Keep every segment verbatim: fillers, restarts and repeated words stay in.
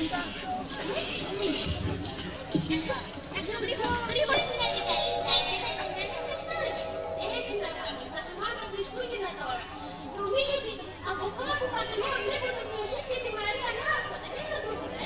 Έξω, έξω γρήγορα, γρήγορα. Δεν έτσι να κάνουμε, θα σε μάθω Χριστούγεννα τώρα. Νομίζω ότι από κάπου μακριά βλέπω τον Ιωσήφ και τη Μαρία να έρχονται. Δεν θα το βρε.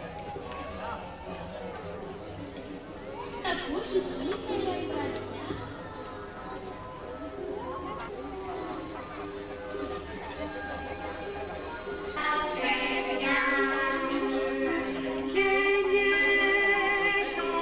Θα ακούσει σήμερα η Μαρία. Thank you.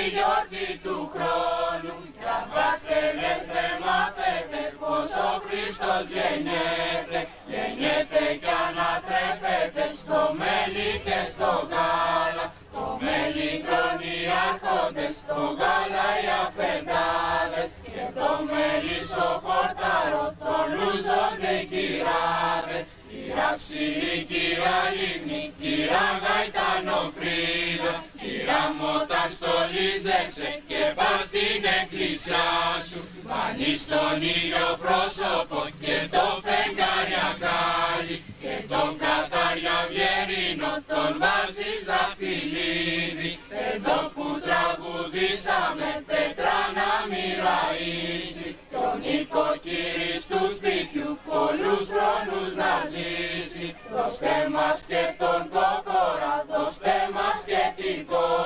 γιορτή του χρόνου, κι αν δαχτυλέστε μάθετε πως ο Χριστός γεννιέται, γεννιέται κι αναθρέφεται στο μέλι και στο γάλα. Το μέλι τρώνε οι άρχοντες, το γάλα οι αφεντάδες, και το μέλι στο χορτάρο το λούζονται οι κυράδες. Κύρα ψηλή, κύρα λίμνη, κύρα γαϊτανοφρίδα, κύρα μου όταν στολίζεσαι και πας στην εκκλησιά σου, βάνεις τον ήλιο πρόσωπο και το φεγγάρι αγκάλι, και τον καθαριά βιερίνο τον βάζεις δαχτυλίδι. Εδώ που τραγουδήσαμε πέτρα να μοιραήσει, τον οικοκύρης του σπίτιου πολλούς χρόνους να ζήσει. Δώστε μας και τον κόκορα, δώστε μας και την κόρα.